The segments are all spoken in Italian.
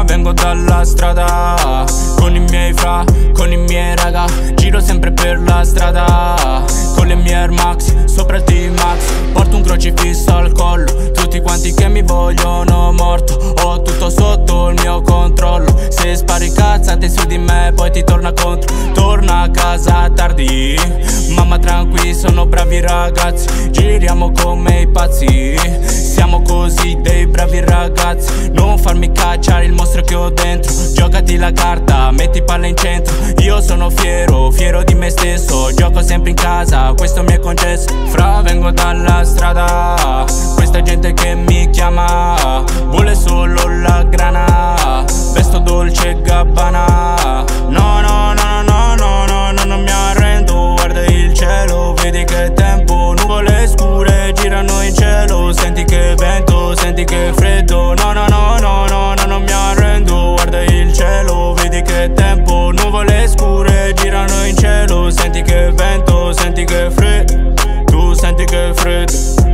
vengo dalla strada con i miei con i miei raga. Giro sempre per la strada con le mie Air Max sopra il T-Max. Porto un crocifisso al collo, tutti quanti che mi vogliono morto. Ho tutto sotto il mio controllo. Se spari cazzate su di me poi ti torna contro. Torna a casa tardi, mamma tranqui, sono bravi ragazzi. Giriamo come i pazzi, siamo così dei bravi ragazzi. Non farmi cacciare il mostro che ho dentro. Giocati la carta, metti palla in centro. Io sono fiero, fiero di me stesso. Gioco sempre in casa, questo mi è concesso. Fra vengo dalla strada, questa gente che mi chiama vuole solo la grana. Vesto Dolce e Gabbana. No, no, no, no, no, no, no, non mi arrendo. Guarda il cielo, vedi che tempo. Nuvole scure girano in cielo. Senti che vento, senti che freddo. No, no, no, no, no, no, non mi arrendo. Guarda il cielo, vedi che tempo. Nuvole scure girano in cielo. Senti che vento, senti che freddo. Tu senti che freddo.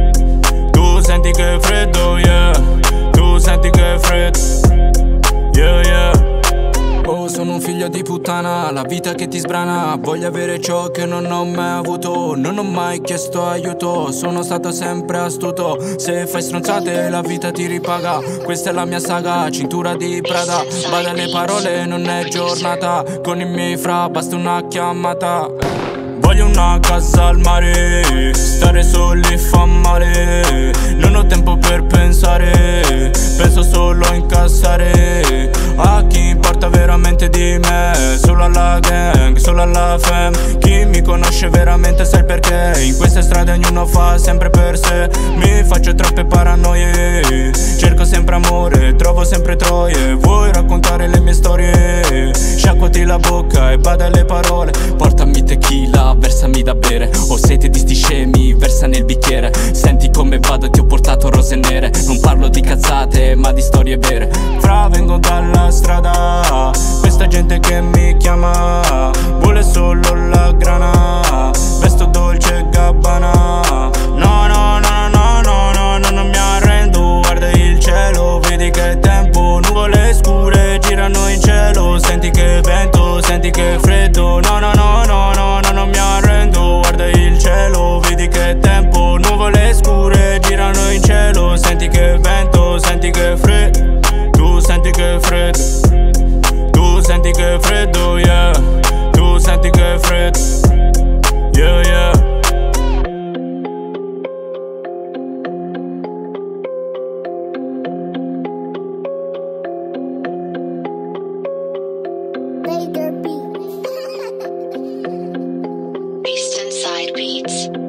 Tu senti che freddo, yeah. Tu senti che freddo, yeah, yeah. Oh, sono un figlio di puttana, la vita che ti sbrana. Voglio avere ciò che non ho mai avuto. Non ho mai chiesto aiuto, sono stato sempre astuto. Se fai stronzate la vita ti ripaga. Questa è la mia saga, cintura di Prada. Bada alle parole, non è giornata. Con i miei fra basta una chiamata. Voglio una casa al mare, stare soli fa male. Non ho tempo per pensare, penso solo a incassare. A chi importa veramente di me? Solo alla gang, solo alla fam. Chi mi conosce veramente sa il perché. In queste strade ognuno fa sempre per sé. Mi faccio troppe paranoie, cerco sempre amore, trovo sempre troie. Vuoi raccontare le mie storie? Sciacquati la bocca e bada alle parole. Portami tequila, versami da bere. Ho sete di sti scemi, versa nel bicchiere. Senti come vado, ti ho portato rose nere. Non parlo di cazzate ma di storie vere. Fra vengo dalla strada, questa gente che mi chiama vuole solo la grana. Vesto Dolce e Gabbana. No, no, no, no, no, no, no, non mi arrendo. Guarda il cielo, vedi che tempo. Nuvole scure girano in cielo. Senti che vento, senti che freddo. No, no, no, no, no, no, non mi arrendo. Guarda il cielo, vedi che tempo. Nuvole scure girano in cielo. Senti che vento, senti che freddo. Tu senti che freddo. Tu senti che freddo, yeah. Tu senti che freddo, yeah, yeah. Beast Inside Beats.